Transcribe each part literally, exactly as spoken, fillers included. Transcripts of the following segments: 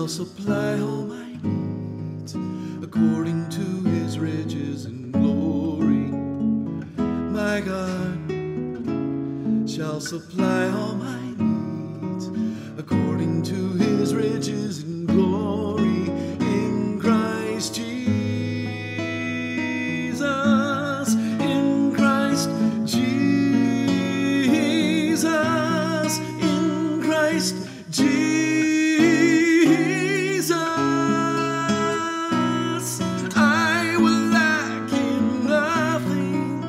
shall supply all my needs according to his riches and glory. My God shall supply all my needs according to his riches and glory in Christ Jesus. In Christ Jesus. In Christ Jesus. I will lack in nothing.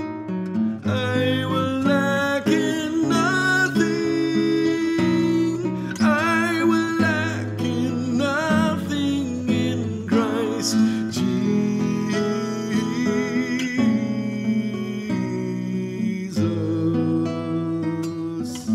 I will lack in nothing. I will lack in nothing in Christ Jesus.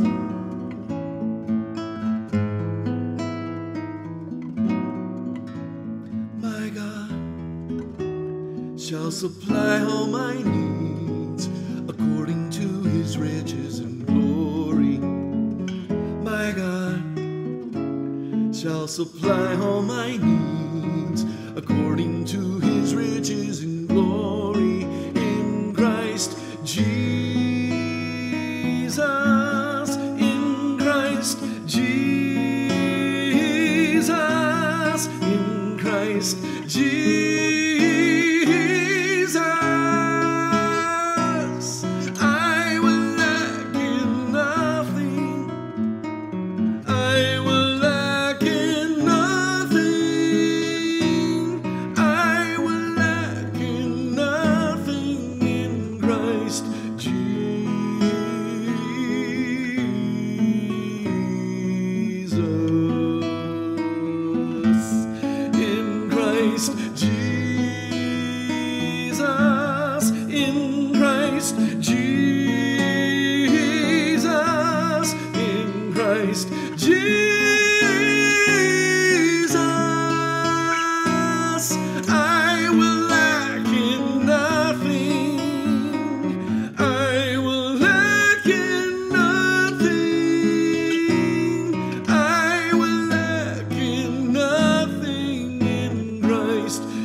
My God shall supply all my needs according to his riches and glory. My God shall supply all my needs according to his riches and glory in Christ Jesus. In Christ Jesus. In Christ Jesus. I will lack in nothing. I will lack in nothing. I will lack in nothing in Christ Jesus. In Christ Jesus. In Christ Jesus. In Christ Jesus. I will lack in nothing. I will lack in nothing. I will lack in nothing in Christ